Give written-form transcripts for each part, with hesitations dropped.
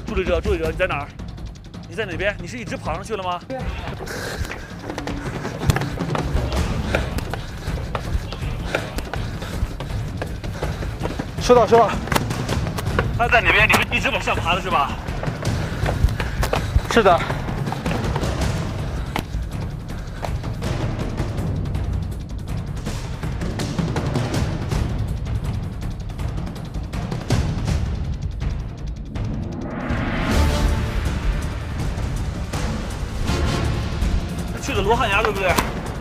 助理者，助理者，你在哪儿？你在哪边？你是一直跑上去了吗？对。 收到，收到。 他在哪边？你是一直往上爬的是吧？ 是的。 去的罗汉崖对不对？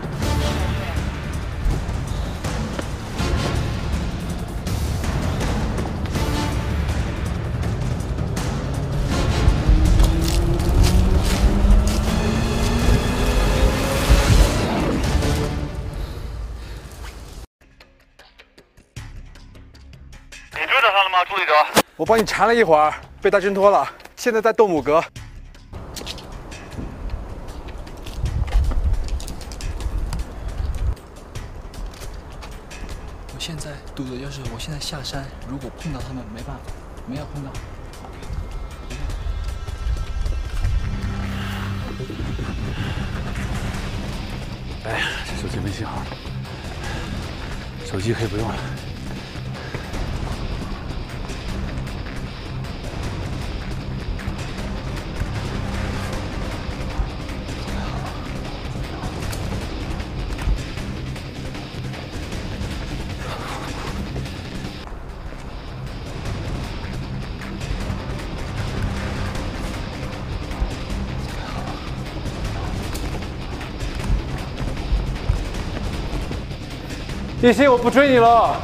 你追到他了吗，助理者？ 我帮你缠了一会儿，被他挣脱了，现在在斗姆阁。 我现在赌的就是我现在下山，如果碰到他们没办法，没有碰到。 哎呀，这手机没信号，手机可以不用了。 一心，我不追你了，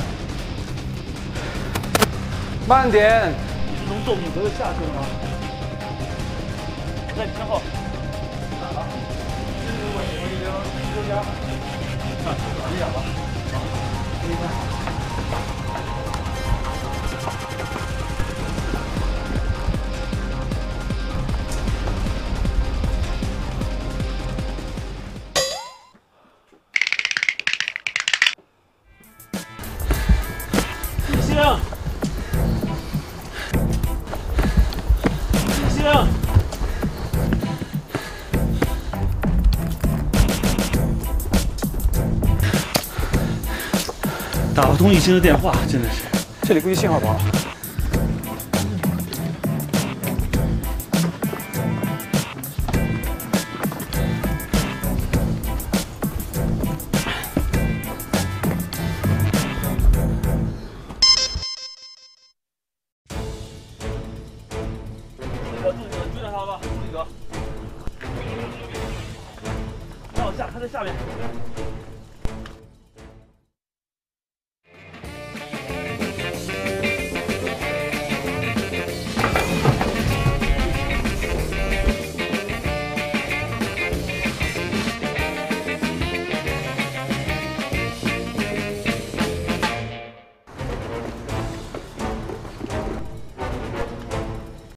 慢点。 你是从斗姆阁就下去了吗？我在你身后。啊？我已经休假。你讲吧。明白。 打不通一心的电话，真的是。 这里估计信号不好。 追上他吧，助理哥。让我下，他在下面。